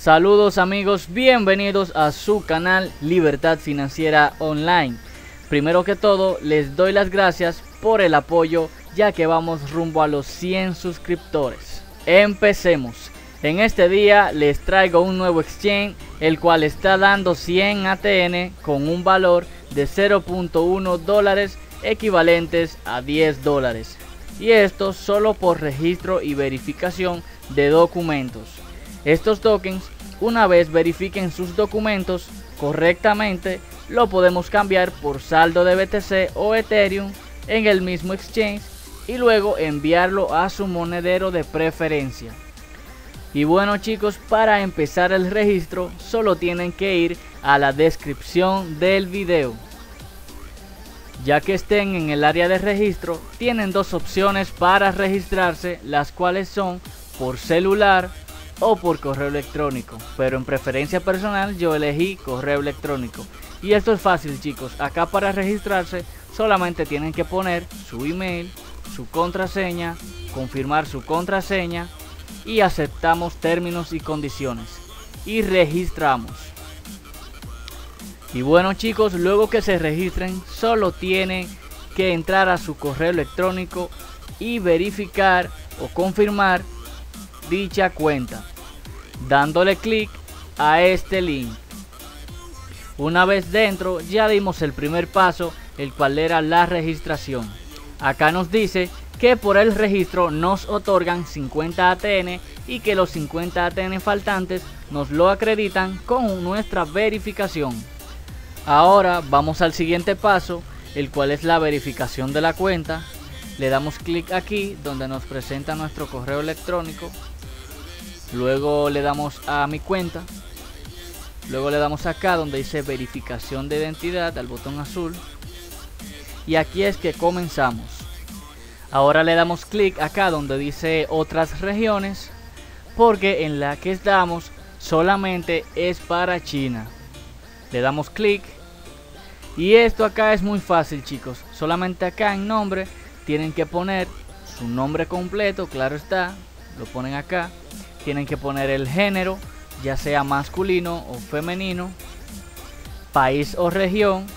Saludos amigos, bienvenidos a su canal Libertad Financiera Online. Primero que todo, les doy las gracias por el apoyo, ya que vamos rumbo a los 100 suscriptores. Empecemos. En este día les traigo un nuevo exchange, el cual está dando 100 ATN con un valor de 0.1 dólares equivalentes a 10 dólares. Y esto solo por registro y verificación de documentos. Estos tokens, una vez verifiquen sus documentos correctamente, lo podemos cambiar por saldo de BTC o Ethereum en el mismo exchange y luego enviarlo a su monedero de preferencia. Y bueno chicos, para empezar el registro solo tienen que ir a la descripción del video. Ya que estén en el área de registro, tienen dos opciones para registrarse, las cuales son por celular o por correo electrónico, pero en preferencia personal yo elegí correo electrónico. Y esto es fácil chicos, acá para registrarse solamente tienen que poner su email, su contraseña, confirmar su contraseña y aceptamos términos y condiciones y registramos. Y bueno chicos, luego que se registren solo tienen que entrar a su correo electrónico y verificar o confirmar dicha cuenta dándole clic a este link. Una vez dentro ya dimos el primer paso, el cual era la registración. Acá nos dice que por el registro nos otorgan 50 ATN y que los 50 ATN faltantes nos lo acreditan con nuestra verificación. Ahora vamos al siguiente paso, el cual es la verificación de la cuenta. Le damos clic aquí donde nos presenta nuestro correo electrónico. Luego le damos a mi cuenta. Luego le damos acá donde dice verificación de identidad, al botón azul. Y aquí es que comenzamos. Ahora le damos clic acá donde dice otras regiones, porque en la que estamos solamente es para China. Le damos clic. Y esto acá es muy fácil chicos, solamente acá en nombre tienen que poner su nombre completo, claro está, lo ponen acá. Tienen que poner el género, ya sea masculino o femenino, país o región.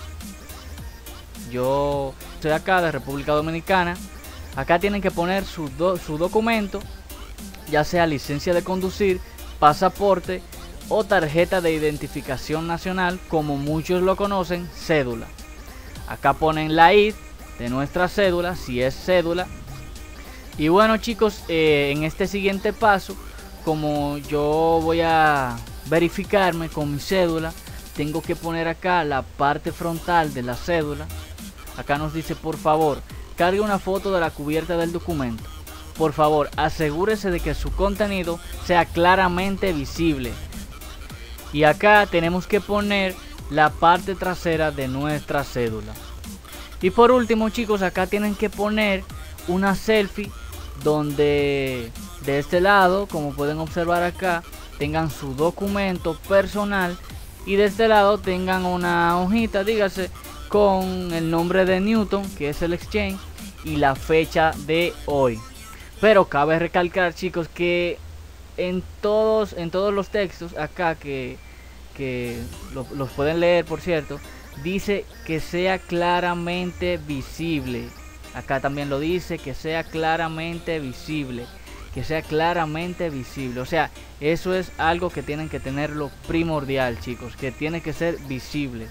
Yo estoy acá de República Dominicana. Acá tienen que poner su documento, ya sea licencia de conducir, pasaporte o tarjeta de identificación nacional, como muchos lo conocen, cédula. Acá ponen la ID de nuestra cédula, si es cédula. Y bueno chicos, en este siguiente paso, como yo voy a verificarme con mi cédula, tengo que poner acá la parte frontal de la cédula. Acá nos dice por favor, cargue una foto de la cubierta del documento. Por favor, asegúrese de que su contenido sea claramente visible. Y acá tenemos que poner la parte trasera de nuestra cédula. Y por último chicos, acá tienen que poner una selfie donde de este lado, como pueden observar acá, tengan su documento personal y de este lado tengan una hojita, dígase, con el nombre de Newton, que es el exchange, y la fecha de hoy. Pero cabe recalcar chicos que en todos los textos acá que los pueden leer, por cierto, dice que sea claramente visible. Acá también lo dice, que sea claramente visible. Que sea claramente visible. O sea, eso es algo que tienen que tenerlo primordial chicos, que tiene que ser visible.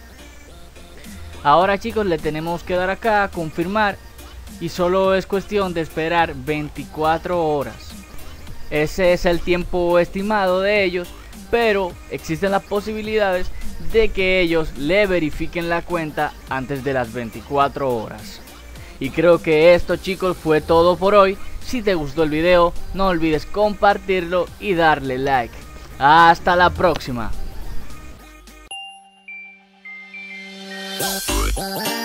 Ahora chicos, le tenemos que dar acá a confirmar y solo es cuestión de esperar 24 horas. Ese es el tiempo estimado de ellos, pero existen las posibilidades de que ellos le verifiquen la cuenta antes de las 24 horas. Y creo que esto chicos fue todo por hoy. Si te gustó el video, no olvides compartirlo y darle like. Hasta la próxima.